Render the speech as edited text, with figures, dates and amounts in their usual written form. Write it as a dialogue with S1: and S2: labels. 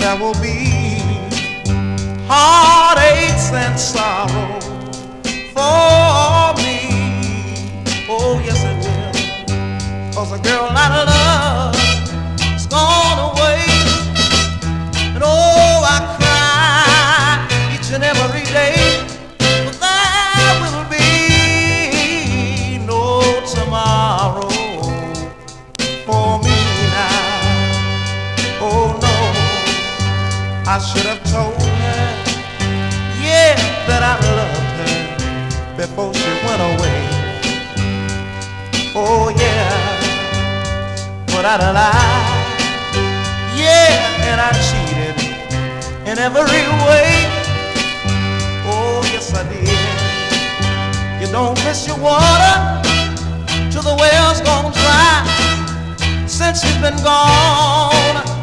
S1: there will be heartaches and sorrow for me. Oh yes it will, 'cause a girl I love is gone away. And oh, I cry each and every day, but there will be no tomorrow for me now. Oh no, I should have told her, yeah, that I loved her before she went away. Oh yeah, but I'd lie, yeah, and I cheated in every way. Oh yes I did. You don't miss your water till the well's gone dry. Since you've been gone,